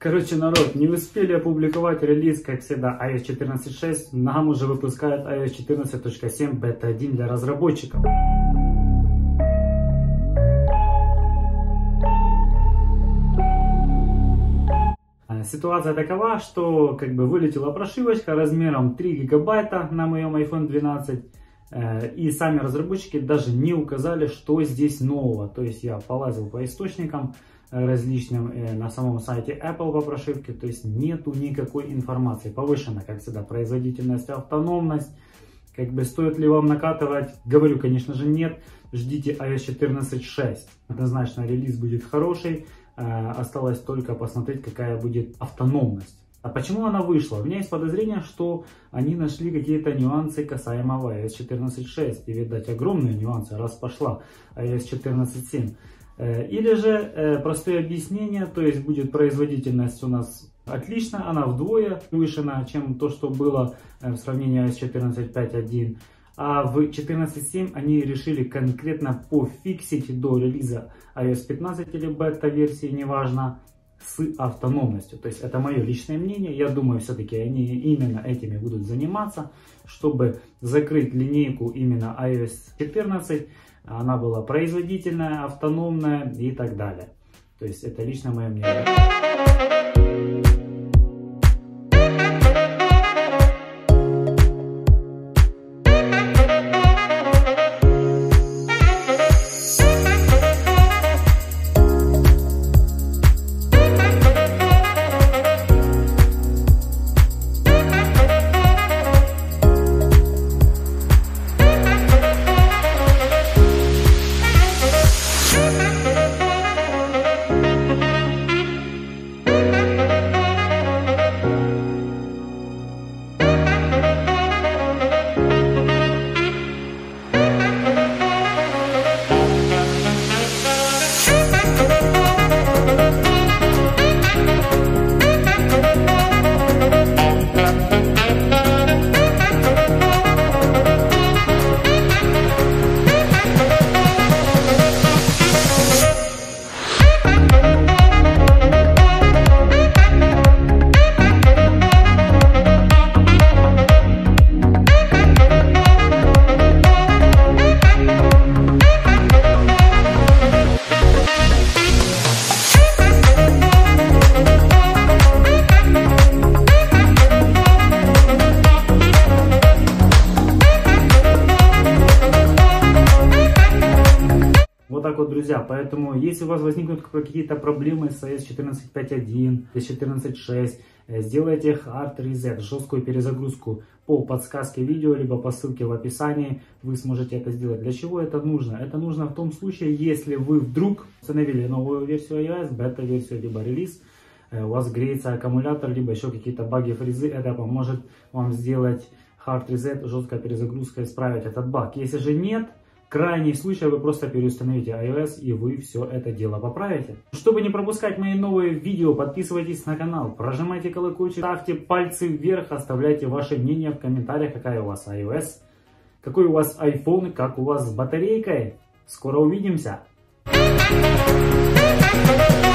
Короче, народ, не успели опубликовать релиз, как всегда, iOS 14.6. Нам уже выпускают iOS 14.7 бета 1 для разработчиков. Ситуация такова, что вылетела прошивочка размером 3 гигабайта на моем iPhone 12. И сами разработчики даже не указали, что здесь нового. То есть я полазил по источникам различным на самом сайте Apple по прошивке. То есть нету никакой информации. Повышена, как всегда, производительность, автономность. Стоит ли вам накатывать? Говорю, конечно же, нет. Ждите iOS 14.6. Однозначно релиз будет хороший. Осталось только посмотреть, какая будет автономность. А почему она вышла? У меня есть подозрение, что они нашли какие-то нюансы касаемо iOS 14.6. И, видать, огромные нюансы, раз пошла iOS 14.7. Или же простое объяснение, то есть будет производительность у нас отлично, она вдвое повышена, чем то, что было в сравнении iOS 14.5.1. А в 14.7 они решили конкретно пофиксить до релиза iOS 15 или бета-версии, неважно, с автономностью. То есть это мое личное мнение. Я думаю, все-таки они именно этими будут заниматься, чтобы закрыть линейку именно iOS 14. Она была производительная, автономная и так далее. То есть это лично мое мнение. Друзья, поэтому если у вас возникнут какие-то проблемы с iOS 14.5.1, iOS 14.6, сделайте Hard Reset, жесткую перезагрузку по подсказке видео, либо по ссылке в описании, вы сможете это сделать. Для чего это нужно? Это нужно в том случае, если вы вдруг установили новую версию iOS, бета-версию, либо релиз, у вас греется аккумулятор, либо еще какие-то баги, фризы, это поможет вам сделать Hard Reset, жесткая перезагрузка, исправить этот баг. Если же нет, крайний случай, вы просто переустановите iOS и вы все это дело поправите. Чтобы не пропускать мои новые видео, подписывайтесь на канал, прожимайте колокольчик, ставьте пальцы вверх, оставляйте ваше мнение в комментариях, какая у вас iOS, какой у вас iPhone, как у вас с батарейкой. Скоро увидимся!